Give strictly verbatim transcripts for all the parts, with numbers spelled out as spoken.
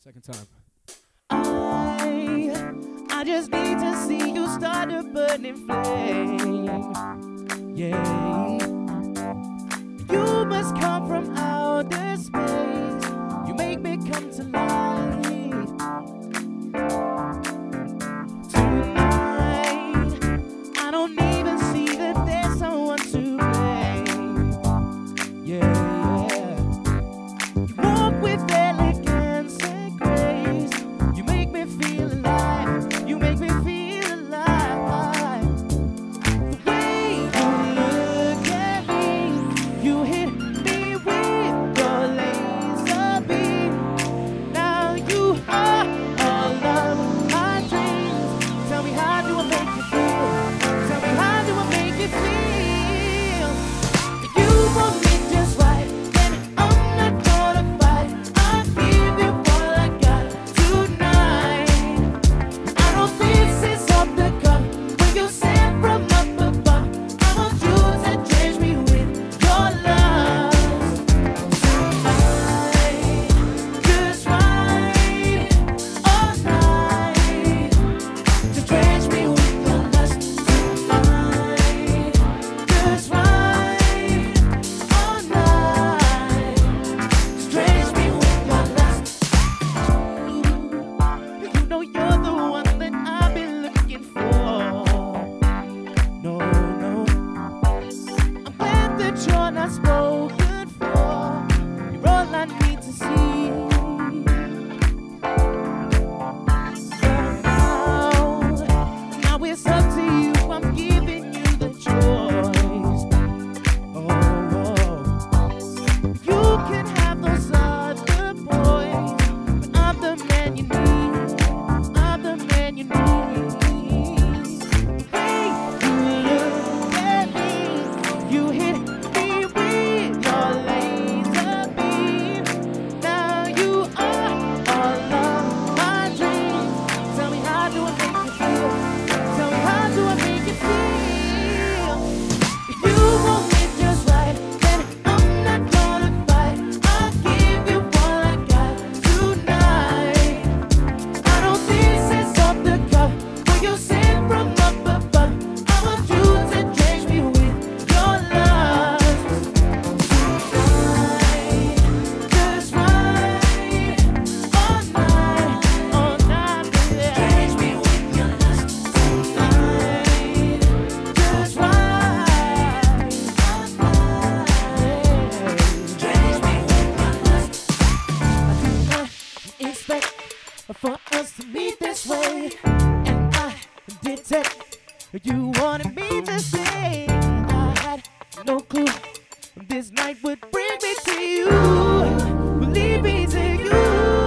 Second time. I, I just need to see you start a burning flame. Yeah. You must come from outer space. You make me come to life. Tonight, I don't even see that there's someone to blame. Yeah, yeah. You walk with elegance and grace. You make me feel alive. You make me feel alive. The way you look at me, you hit me with your laser beam. Now you are all of my dreams. Tell me, how do I make you feel? Tell me, how do I make you feel? If you want me just right, then I'm not gonna fight. I'll give you all I got tonight. I know this is off the cuff. When you sent from up above, I want you to change me with your love. Tonight, just right, all night. Just change me with your lust. Tonight, just right, all night. Just change me with your lust. You know you're the one that I've been looking for. No, no. I'm glad that you're not spoken for. You're all I need to see. Now, now it's up to you. I'm giving you the choice. Oh, oh. You can have those other boys, but I'm the man you need. I'm the man you need. Hey, you look at me. You hit me with your laser beam. Now you are all of my dreams. Tell me, how do I make you feel? Tell me, how do I make you feel? If you want me just right, then I'm not gonna fight. I'll give you all I got tonight. I know this is off the cuff. When you sent from up above, I want you to change me with your love. Tonight, just right, all night, all night, baby. Change me with your lust. Tonight, just right, all night. Change me with your lust. I did not expect for us to meet this way, and I detect you wanted me to stay. I had no clue this night would bring me to you, would lead me to you.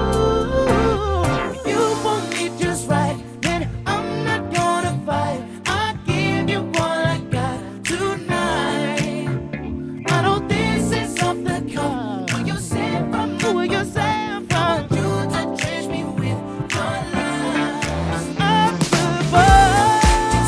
If you want me just right, then I'm not gonna fight. I'll give you all I got tonight. I know this is off the cuff. When you sent from, when you sent from, you to change me with your love. Up above,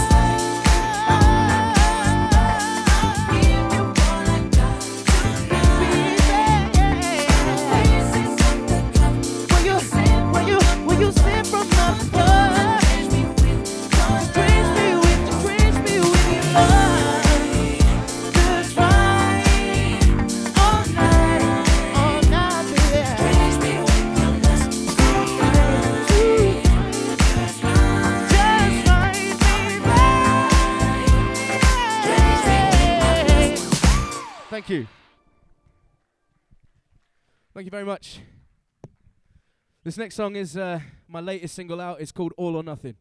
I'll give you all I got tonight. This is off the cuff. When you sent, when you, when you sent from above, change me with your love. Change me with, change me with your love. Just right, all night, all night, baby. Change me with your lust. Just right, just right, baby. Thank you. Thank you very much. This next song is uh, my latest single out. It's called All or Nothing.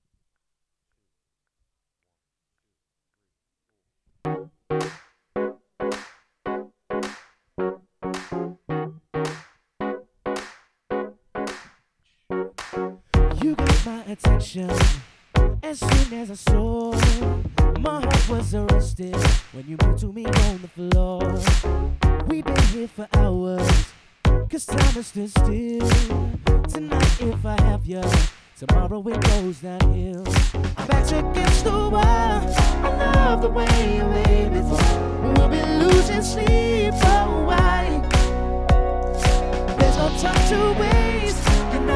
You got my attention as soon as I saw. My heart was arrested when you moved to me on the floor. We've been here for hours, cause time has stood still. Tonight if I have you, tomorrow it goes downhill. I'm back against the wall. I love the way you lay before. We'll be losing sleep for a while. There's no time to waste. You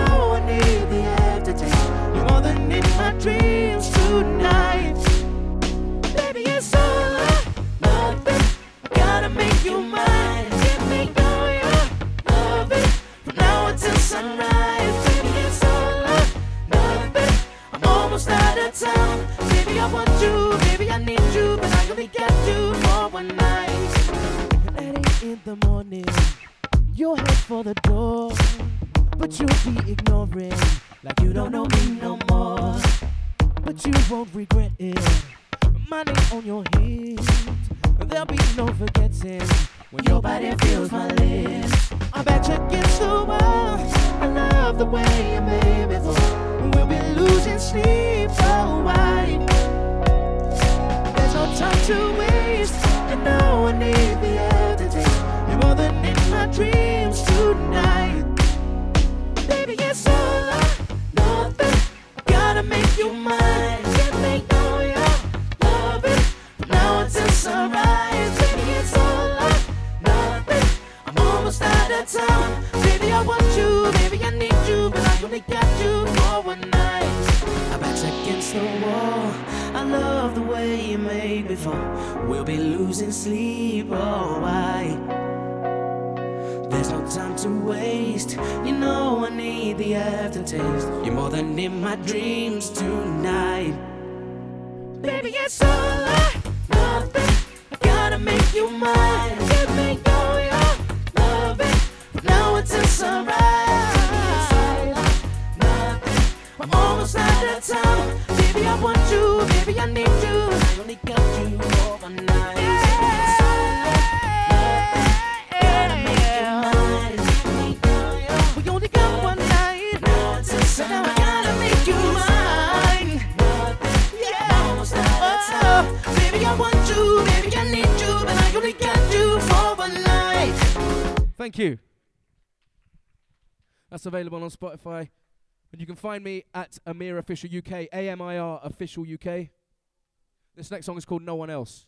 sunrise. Baby, it's all or nothing. I'm almost out of town. Baby, I want you, baby, I need you, but I only got you for one night. At eight in the morning, you'll head for the door, but you'll be ignoring like you don't know me no more. But you won't regret it. My name on your hips, there'll be no forgetting when your body feels my lips. I'm back against the wall. I love the way you made me feel. We'll be losing sleep for a while. There's no time to waste. You know I need the aftertaste. You're more than in my dreams tonight. Baby, it's all or nothing. I gotta make you mine. Can't make no you love it from now until sunrise. Baby, it's all or nothing. I'm almost out of town. Baby, I want you, baby, I need you, but I only got you for one night. My back's against the wall. I love the way you made me fall. We'll be losing sleep, oh why? There's no time to waste. You know I need the aftertaste. You're more than in my dreams tonight. Baby, it's all or nothing. I gotta make you mine. Can't make no you love it from now until sunrise. It's all or nothing. I'm almost out of town. Baby, I want you, baby, I need you. I only got you for one night. It's all or nothing. Gotta make you mine. We only got one night. Now until sunrise. Now I gotta make you mine. Yeah. Almost out of town. Baby, I want you, baby, I need you, but I only got you for one night. Thank you. That's available on Spotify. And you can find me at AMiR Official U K, A M I R Official U K. This next song is called No One Else.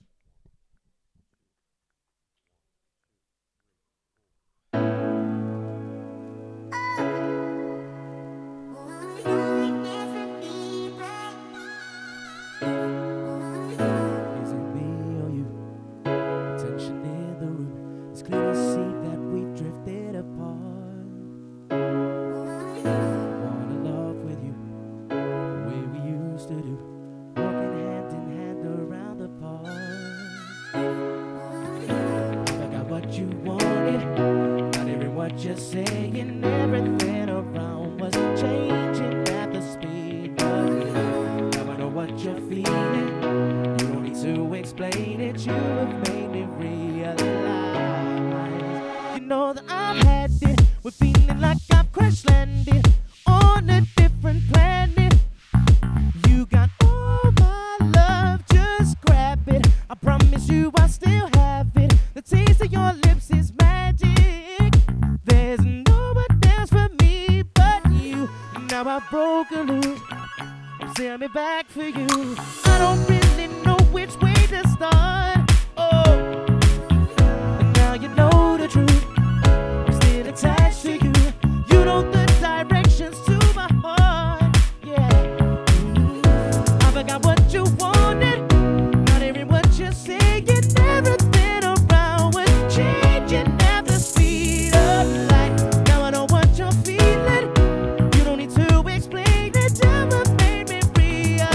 Just saying everything around was changing at the speed of light. Now I know what you're feeling. You don't need to explain it. You have made me realize. You know that I've had it. We're feeling like I've crash landed on a different planet. You got all my love, just grab it. I promise you I still have it. The taste of your lips is magic. There's no one else for me but you. Now I've broken loose. Send me back for you. I don't really know which way to start. Oh, and now you know the truth. I'm still attached to you. You know the directions to my heart. Yeah, mm-hmm. I forgot what you wanted. Not hearing what you're saying. Everything around was changing at the speed of light. Now I know what you're feeling. You don't need to explain it. Never made me realize.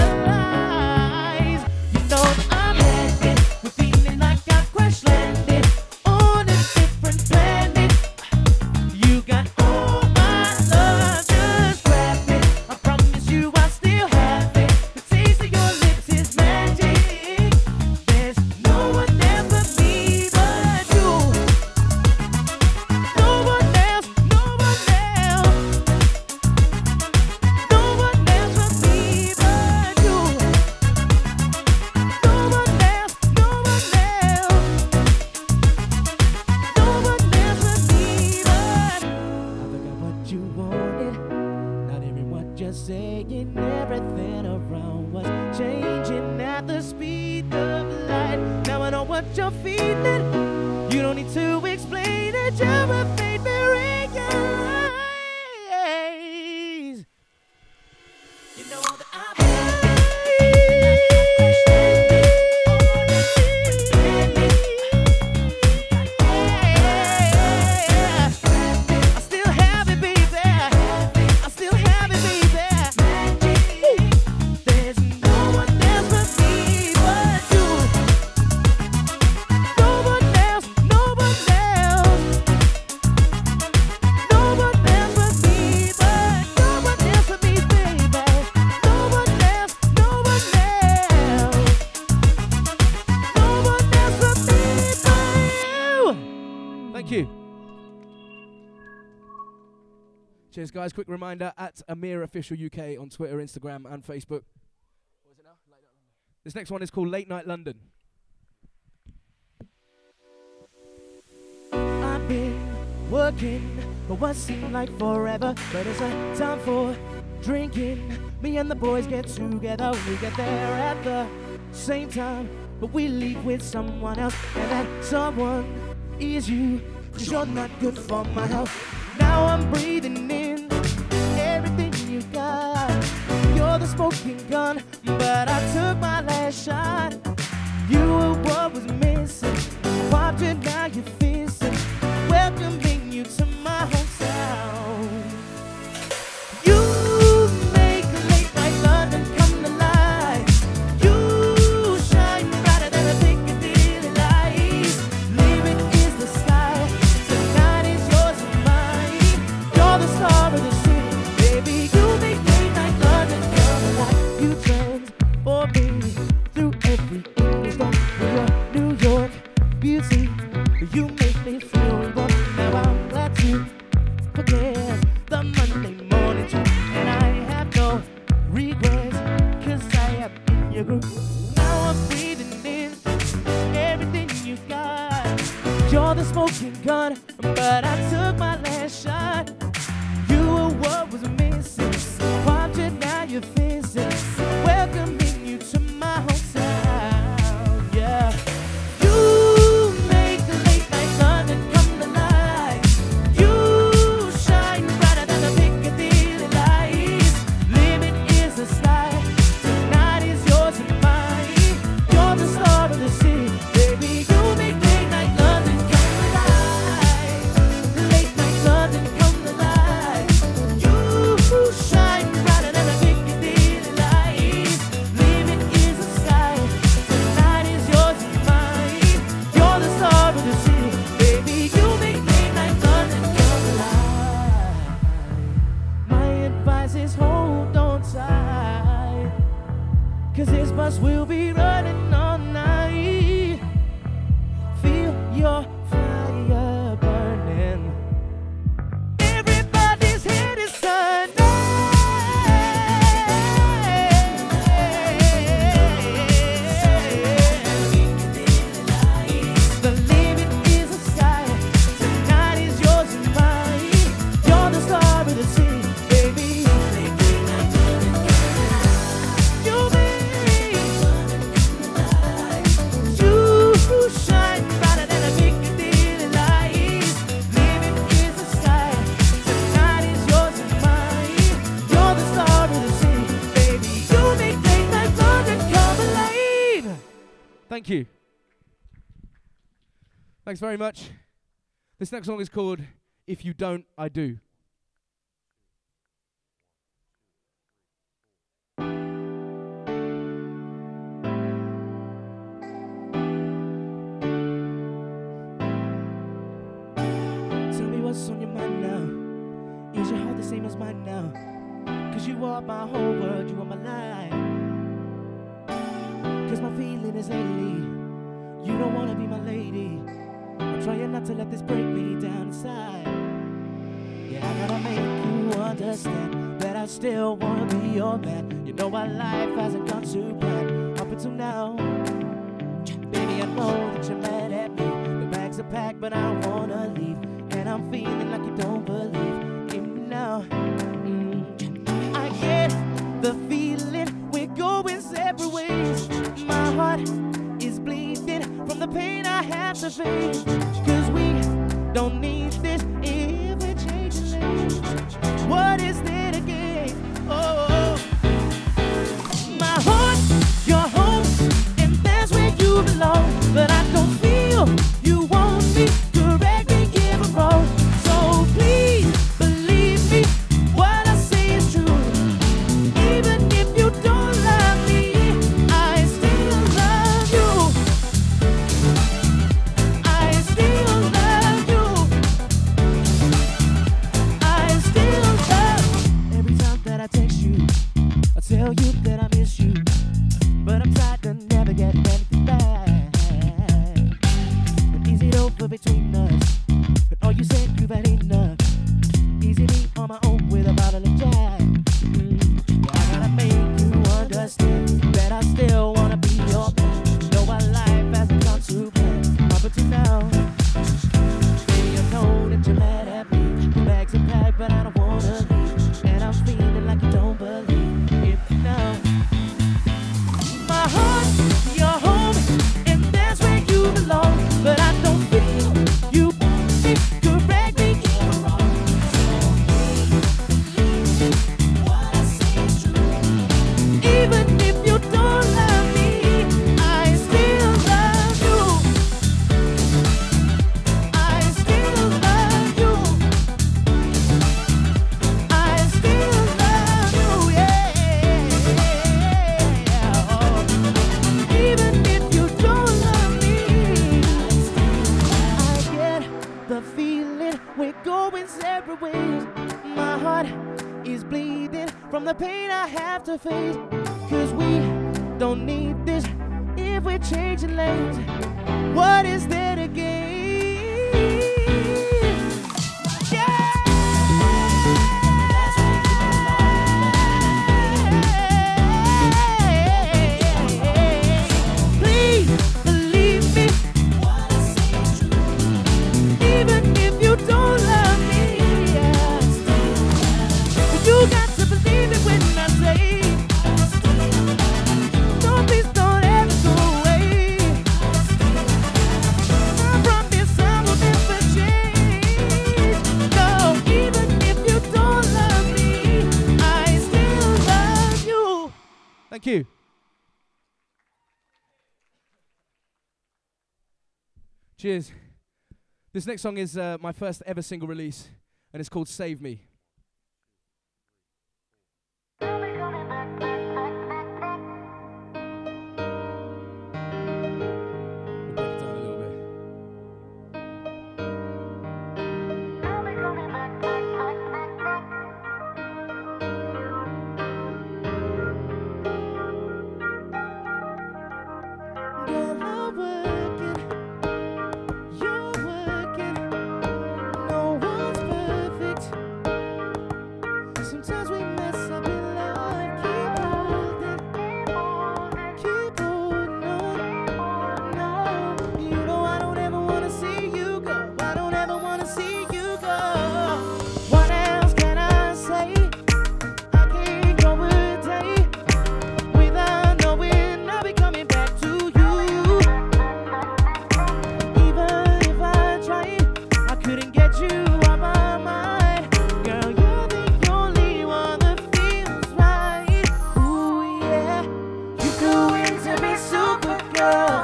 You know that I'm headed. We're feeling like I've crash landed on a different planet. You got all my love, just grab it. I promise you I still have it. The taste of your lips is magic. There's no one else but me but you. No one else, no one else. No one else but me but you. No one else, no one else. No one else but me but. I forgot what you wanted. Not hearing what you're saying. Everything around was changing at the speed of light. Now I know what you're feeling. You don't need to explain it. You're a fate realize. You know that I'm I still have it, baby. Cheers, guys. Quick reminder, at AMiR Official U K on Twitter, Instagram, and Facebook. What is it now? Late Night London. This next one is called Late Night London. I've been working for what seemed like forever, but it's a time for drinking. Me and the boys get together, we get there at the same time, but we leave with someone else, and that someone is you, 'cause you're not good for my health. Now I'm breathing in everything you got. You're the smoking gun, but I took my last shot. You were what was missing, popped it, now you're facing, welcoming you to my hometown. You make late night London come to life. You shine brighter than a Piccadilly lights. Living is the sky, tonight is yours and mine. You're the star of the city, baby. You make late night London come alive. You transform me through every English door. Your New York beauty, you make me feel warm. Now I'm glad to forget the Monday morning too, and I have no regrets, 'cause I am in your group. Now I'm breathing in everything you got. You're the smoking gun, but I took my last shot. You were what was missing, popped it, now you're facing, welcoming you to my hometown. Yeah. You make the late night London come to life. You shine brighter than the Piccadilly lights. Living is the sky, tonight is yours and mine. You're the star of the city, baby. You make late night London come alive. Late night London come alive. You shine brighter than the Piccadilly lights. Living is the sky, tonight is yours and mine. You're the star of the city, baby. You make late night London come alive. My advice is hold on tight, 'cause this bus will be running all night. Feel your fire burning. Everybody's head is turning. The living is the sky, tonight is yours and mine. You're the star of the city, baby. You make, you shine brighter than a Piccadilly lights. Living is the sky, tonight is yours and mine. You're the star of the city, baby. You make late night London come alive. Thank you. Thanks very much. This next song is called If You Don't, I Do. Tell me what's on your mind now. Is your heart the same as mine now? 'Cause you are my whole world, you are my life. 'Cause my feeling is lately, you don't wanna be my lady. I'm trying not to let this break me down inside. Yeah, I gotta make you understand that I still wanna be your man. You know our life hasn't gone to plan up until now. Baby, I know that you're mad at me. The bags are packed, but I wanna leave, and I'm feeling like you don't believe in me now. Mm. I get the feeling we're going separate ways. My heart is bleeding from the pain I have to face. 'Cause we don't need this if we change lanes. What is there to gain? Oh, my heart, your home, and that's where you belong. But I don't feel you want me. Correct me if I'm wrong. So please believe me, what I say is true. Even if you don't love me, I still love you. I my own with a bottle of Jack. Mm. Yeah, I gotta make you understand that I still wanna be your man. Know my life hasn't gone to plan up until now. Baby, I know that you're mad at me. Your bags are packed, but I don't wanna leave. And I'm feeling like you don't believe it now. My heart, your home, and that's where you belong. But I don't feel you correct me if I'm wrong. What I say is true. Even if you don't love me, I still love you. I still love you. I still love you, yeah. Oh. Even if you don't love me, I get the feeling we're going separate ways. My heart is bleeding from the pain I have to face. Cause we don't need this if we're changing lanes. What is there to gain? Yeah. Please believe me. What I say is true. Even if you don't love me, yeah. But you got to believe it when I say, don't please don't ever go away. I promise I will never change. No, even if you don't love me, I still love you. Thank you. Cheers. This next song is uh, my first ever single release, and it's called Save Me. We'll break it down a little bit. Girl, I'm working, you're working, no one's perfect. Sometimes we mess up in love. Keep holding, keep holding on. No, you know I don't ever wanna see you go. I don't ever wanna see you go. What else can I say? I can't go a day without knowing I'll be coming back to you. Even if I tried, I couldn't get you out my mind. Girl, you're the only one that feels right. Ooh, yeah. You flew into me, Supergirl.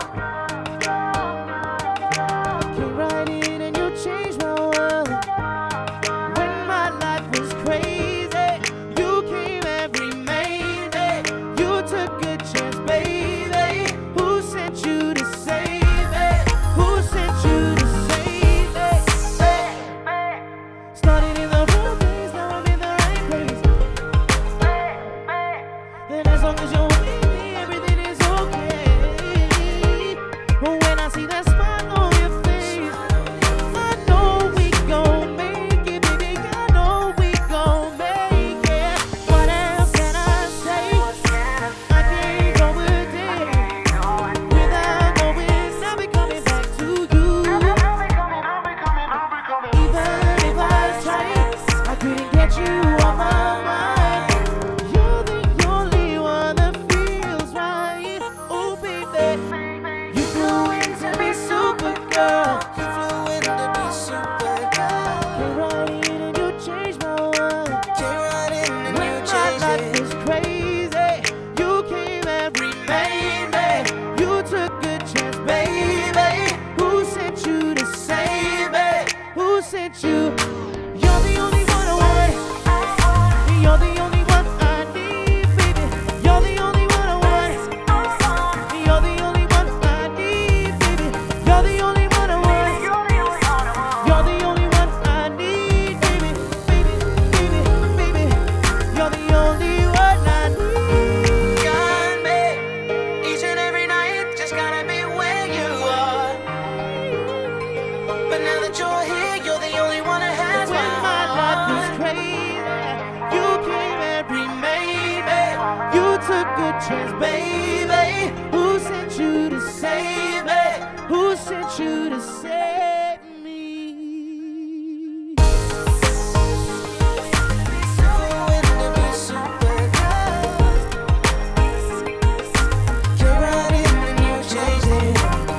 Came right in and you changed my world. When my life was crazy, you came every Mayday. You took a chance, baby. Who sent you to save me? Who sent you to save me? Started in the wrong place, now I'm in the right place. And as long as you're with me, everything is okay. But when I see that smile on your face, I know we gon' make it, baby. I know we gon' make it. What else can I say? I can't go a day without knowing I'll be coming back to you. Even if I tried, I couldn't get you off my mind. You're the only one that feels right. Oh, baby, you flew into me, Supergirl. You flew into me, Supergirl. Came right in and you changed my world. Came right in and when you changed my life was crazy, you came every Mayday. You took a chance, baby. Who sent you to save me? Who sent you? You're the only one I want. You're chance, baby? Who sent you to save me? Who sent you to save me? So in the be super good. You're running and you changed it.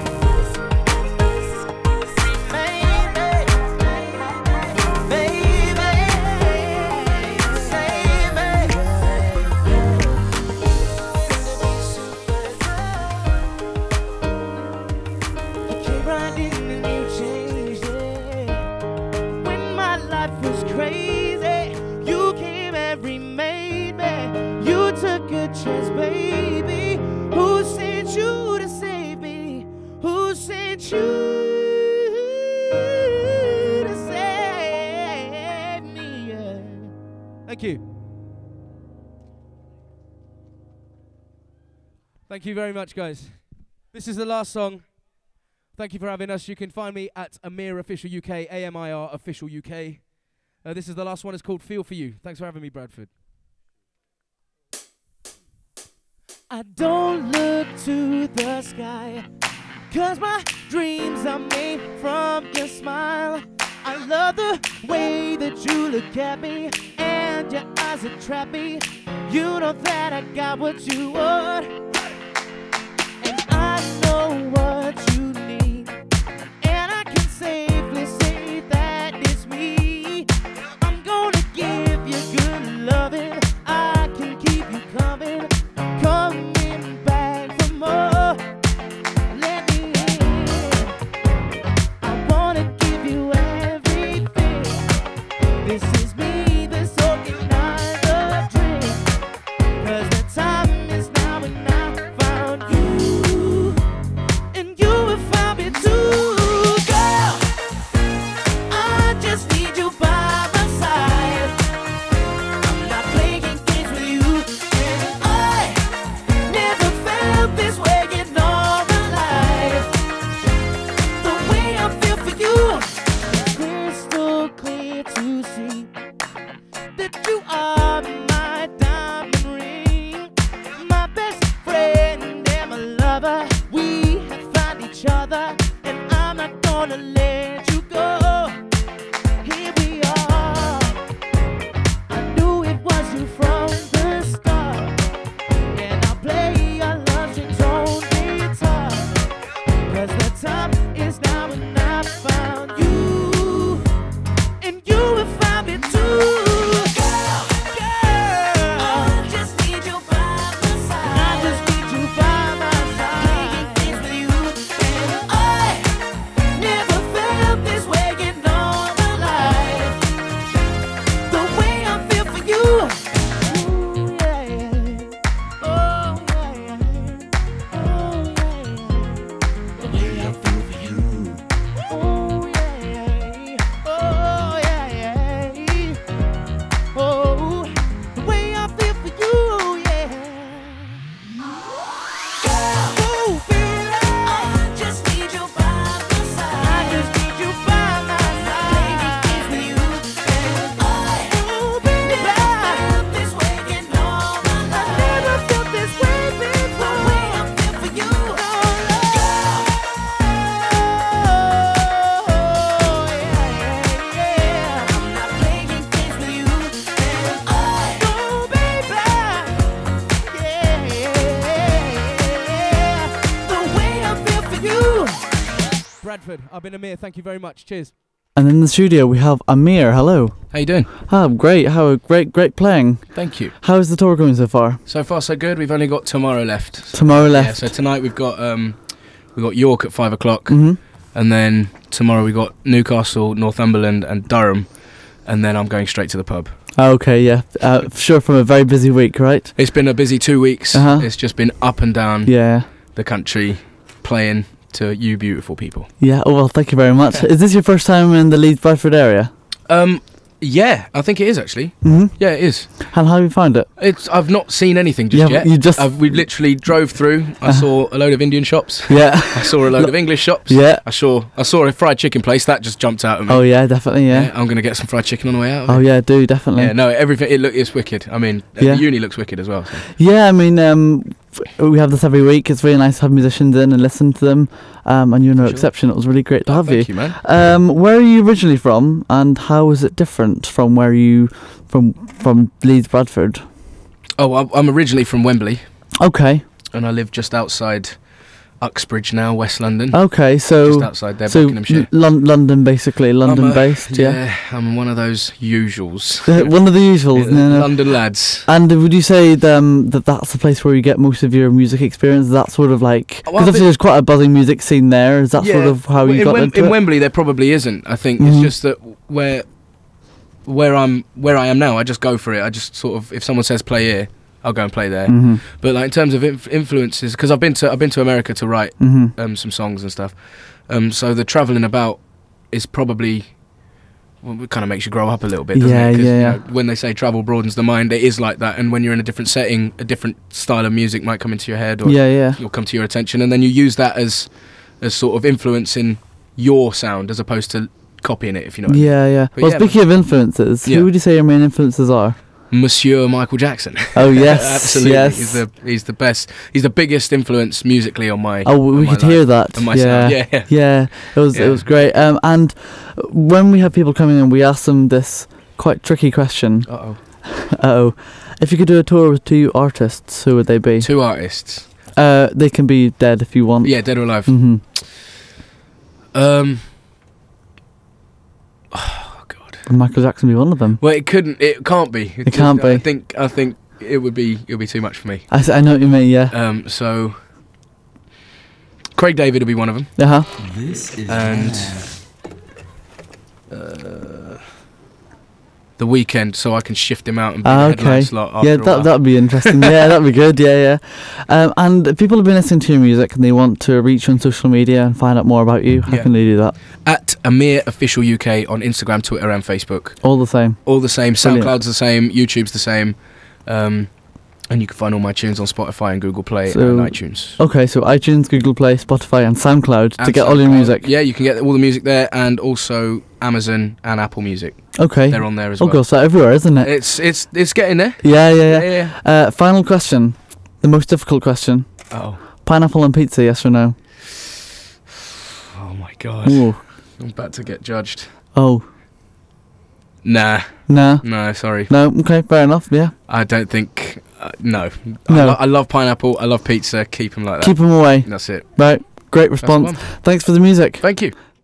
Chance, baby. Who sent you to save me? Who sent you to save me? Yeah. Thank you. Thank you very much, guys. This is the last song. Thank you for having us. You can find me at AMiR Official U K, A M I R Official U K. Uh, this is the last one. It's called Feel For You. Thanks for having me, Bradford. I don't look to the sky, 'cause my dreams are made from your smile. I love the way that you look at me, and your eyes that trap me. You know that I got what you want, and I know what you need, and I can safely say that it's me. I'm gonna give you good loving, I can keep you coming. Coming back for more. Let me in. I wanna give you everything. This is me, this organized dream. 'Cause the time is now and I found you. And you have found me too. Girl, I just need you by my side. I'm not playing games with you. And I never felt this way in all my life. The way I feel for you is crystal clear to see that you are my diamond ring, my best friend and my lover. We have found each other, and I'm not gonna let you go. Here we are. I knew it was you from the start, and I'll play your love strings on guitar. 'Cause the time is now and I found you, and you have found me too. Girl, girl, I just need you by my side. I just need you by my side. Playing games with you, and I never felt this way in all my life. The way I feel for you. Ooh, yeah, yeah. Oh, yeah, yeah. Oh, yeah, yeah. The way I feel for you. Oh, yeah, yeah. Oh, yeah, yeah. Oh, the way I feel for you, yeah. Girl, oh, baby, I just need you by my side. I just need you by my side. Playing games with you, and I, oh, baby, never felt this way in all my life. I never felt this way before. The way I feel for you, girl. Oh, yeah, yeah, yeah. I'm not playing games with you, and I, oh, baby, yeah, the way I feel for you. Bradford, I've been AMiR. Thank you very much. Cheers. And in the studio we have AMiR. Hello. How you doing? Ah, great. How great, great playing. Thank you. How is the tour going so far? So far, so good. We've only got tomorrow left. So, Tomorrow yeah, left. so tonight we've got um, we got York at five o'clock, Mm-hmm. and then tomorrow we got Newcastle, Northumberland, and Durham, and then I'm going straight to the pub. Okay, yeah. Uh, sure, from a very busy week, right? It's been a busy two weeks. Uh-huh. It's just been up and down Yeah. the country, playing to you beautiful people. Yeah. Oh well, thank you very much. Is this your first time in the Leeds Bradford area? Um, Yeah, I think it is actually. Mm-hmm. Yeah, it is. And how do you find it? It's. I've not seen anything just Yeah, yet. you just- I've, we literally drove through. I saw a load of Indian shops. Yeah. I saw a load of English shops. Yeah. I saw. I saw a fried chicken place that just jumped out at me. Oh yeah, definitely. Yeah. I'm gonna get some fried chicken on the way out. Oh yeah, do definitely. Yeah, no, everything. It look. It's wicked. I mean, uh, Yeah. the uni looks wicked as well. So. Yeah, I mean, um, f- we have this every week. It's really nice to have musicians in and listen to them. Um, and you're no Sure. exception. It was really great to Oh, have thank you. you, man. Um, where are you originally from, and how is it different from where you from from Leeds, Bradford? Oh, I'm- I'm originally from Wembley, Okay, and I live just outside Uxbridge now, West London. okay, Just so outside there, so Buckinghamshire. Lon- London, basically London I'm a- based. Yeah, I'm one of those usuals. one of the usuals. Yeah, no, no. London lads. And would you say um, that that's the place where you get most of your music experience? Is that sort of like, because Well, I've obviously been- there's quite a buzzing music scene there. Is that sort Yeah, of how well, you in got Wem- into in it? Wembley there probably isn't. I think Mhm. it's just that where where I'm where I am now, I just go for it. I just sort of, if someone says play here, I'll go and play there. Mhm. But like in terms of inf- influences, because I've been to I've been to America to write Mhm. um, some songs and stuff. Um, so the travelling about is probably, well, it kind of makes you grow up a little bit, doesn't Yeah, it? 'Cause, yeah, you yeah. know, when they say travel broadens the mind, it is like that. And when you're in a different setting, a different style of music might come into your head, or Yeah, yeah. will come to your attention, and then you use that as as sort of influencing your sound as opposed to copying it, if you know what I mean. Yeah, yeah. But Well, yeah, speaking of influences, Yeah. who would you say your main influences are? Monsieur Michael Jackson. Oh yes, Absolutely. yes. He's the he's the best. He's the biggest influence musically on my. Oh, we on my could life, hear that. on my yeah. sound. Yeah, yeah. Yeah, it was Yeah. it was great. Um, and when we have people coming in, we ask them this quite tricky question. Uh oh. Oh, if you could do a tour with two artists, who would they be? Two artists. Uh, they can be dead if you want. Yeah, dead or alive. Mhm. Um. Oh God. Would Michael Jackson be one of them? Well, it couldn't. It can't be. It can't I be. think. I think it would be. It would be too much for me. I, s- I know what you mean. Yeah. Um. So. Craig David would be one of them, Uh huh. and. Uh, the Weekend, so I can shift him out and be Ah, the headline okay. slot after Yeah, a that while. that'd be interesting. Yeah, that'd be good. Yeah, yeah. Um, and if people have been listening to your music and they want to reach you on social media and find out more about you, how Yeah. can they do that? At AMiR Official U K on Instagram, Twitter, and Facebook. All the same. All the same. Brilliant. SoundCloud's the same. YouTube's the same. Um, and you can find all my tunes on Spotify and Google Play So- and iTunes. Okay, so iTunes, Google Play, Spotify, and SoundCloud to And get all your SoundCloud. music. Yeah, you can get all the music there, and also Amazon and Apple Music. Okay. They're on there as Oh, well. gosh, so everywhere, isn't it? It's it's it's getting there. Yeah, yeah, yeah. Yeah, yeah. Uh, final question, the most difficult question: Oh, pineapple on pizza, yes or no? oh my God! Ooh. I'm about to get judged. Oh, Nah, nah, no, sorry. no. Okay, fair enough. Yeah, I don't think. Uh, no. I, No. lo- I love pineapple. I love pizza. Keep them like that. keep them away. That's it. Right, great That's the response. one. Thanks for the music. Thank you.